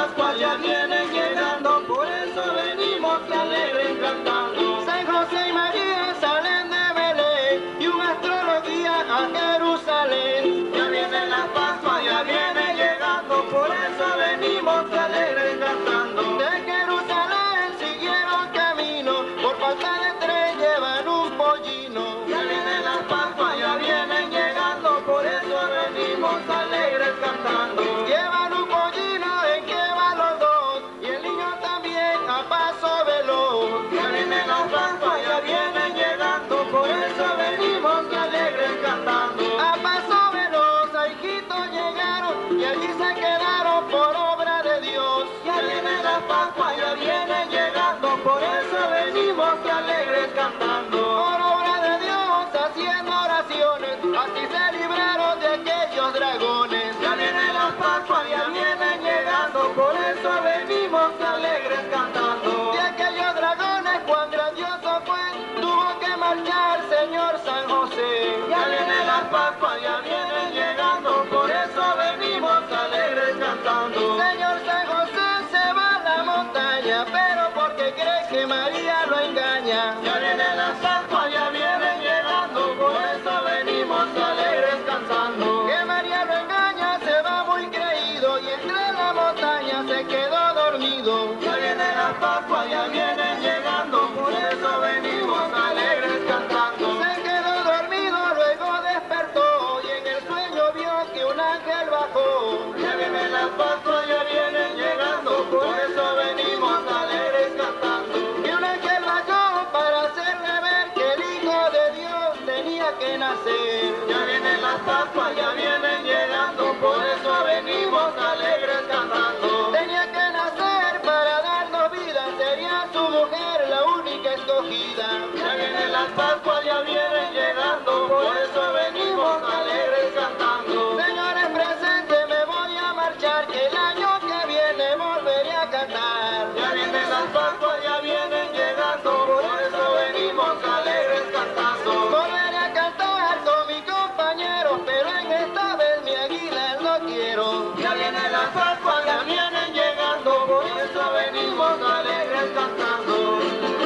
Pascua ya vienen llegando, por eso venimos alegres cantando. San José y María salen de Belén y un astrólogo guía a Jerusalén. Ya viene la Pascua, ya viene llegando, por eso venimos alegres cantando. De Jerusalén siguieron camino, por falta de tren llevan un pollino. Ya viene la Pascua, ya vienen llegando, por eso venimos alegres cantando. Llevan un pollino en que van los dos y el niño también a paso veloz. Ya viene la Pascua, ya vienen llegando, por eso venimos alegres cantando. A paso veloz a Hijito llegaron y allí se quedaron por obra de Dios. Ya viene la Pascua, ya vienen llegando, por eso venimos alegres cantando. Por obra de Dios haciendo oraciones, así se libraron de aquellos dragones. Ya viene la Pascua, ya vienen llegando, por eso venimos alegres cantando. De aquellos dragones cuán grandioso fue, tuvo que marchar Señor San José. Ya viene la Pascua, ya vienen llegando, por eso venimos alegres cantando. Señor San José se va a la montaña, pero porque cree que María lo engaña. Ya viene la Pascua, ya vienen llegando, por eso venimos alegres cantando. Que María lo engaña, se va muy creído y entre la montaña se quedó dormido. Ya viene la Pascua, ya vienen llegando, por eso venimos alegres cantando. Se quedó dormido, luego despertó y en el sueño vio que un ángel bajó. Ya viene la Pascua, ya vienen llegando, por eso venimos alegres cantando. Y un ángel bajó para hacerle ver que el Hijo de Dios tenía que nacer. Ya viene la Pascua, ya vienen llegando, por eso venimos alegres cantando. Tenía que nacer para darnos vida, sería su mujer la única escogida. Ya viene la Pascua, ya vienen llegando, por eso venimos alegres cantando. Señores presentes, me voy a marchar, que el año que viene volveré a cantar. Ya viene la Pascua, ya vienen llegando, por eso venimos alegres cantando. Volveré a cantar con mis compañeros, pero en esta vez mi águila no quiero. Ya viene la Pascua, ya vienen llegando, por eso venimos alegres cantando.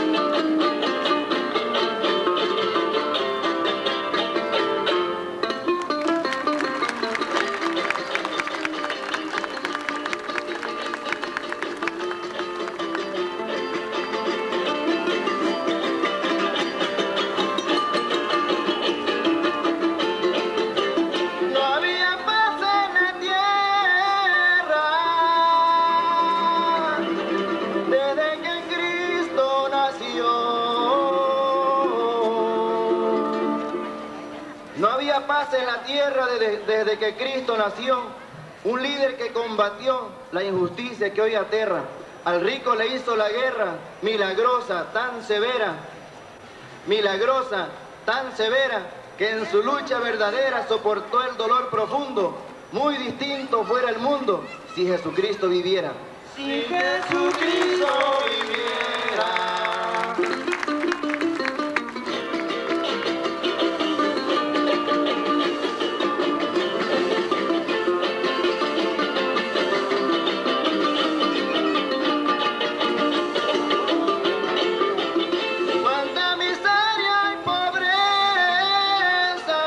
No había paz en la tierra desde que Cristo nació. No había paz en la tierra desde que Cristo nació. Un líder que combatió la injusticia que hoy aterra. Al rico le hizo la guerra milagrosa, tan severa, que en su lucha verdadera soportó el dolor profundo. Muy distinto fuera el mundo si Jesucristo viviera. Si Jesucristo viviera. Cuánta miseria y pobreza,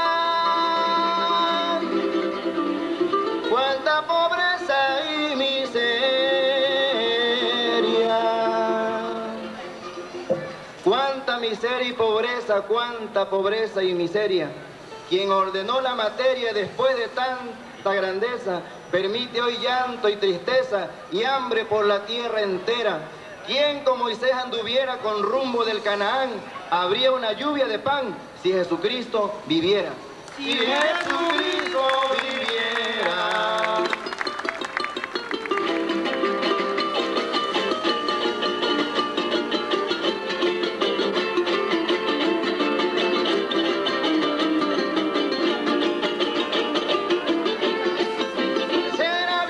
cuánta pobreza y miseria, cuánta miseria y pobreza, cuánta pobreza y miseria. Quien ordenó la materia después de tanta grandeza, permite hoy llanto y tristeza y hambre por la tierra entera. Quien como Moisés anduviera con rumbo del Canaán, habría una lluvia de pan si Jesucristo viviera. Si Jesucristo viviera. Será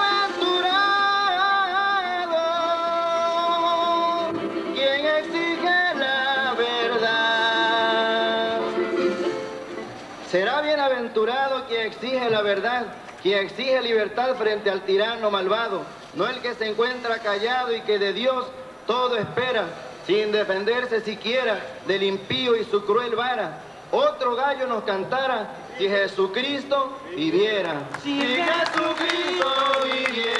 bienaventurado quien exige la verdad. Será bienaventurado quien exige la verdad, quien exige libertad frente al tirano malvado, no el que se encuentra callado y que de Dios todo espera, sin defenderse siquiera del impío y su cruel vara. Otro gallo nos cantara si Jesucristo viviera. Si Jesucristo viviera.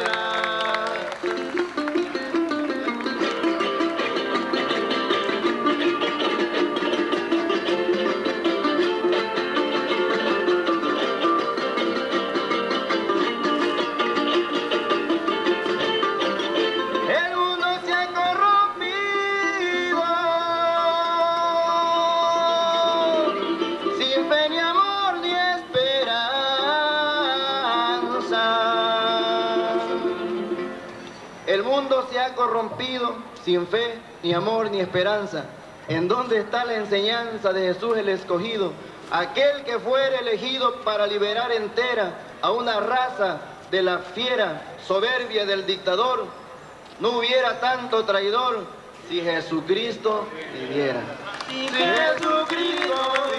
El mundo se ha corrompido, sin fe ni amor ni esperanza. El mundo se ha corrompido sin fe, ni amor, ni esperanza. ¿En dónde está la enseñanza de Jesús el escogido? Aquel que fuera elegido para liberar entera a una raza de la fiera soberbia del dictador. No hubiera tanto traidor si Jesucristo viviera. Si Jesucristo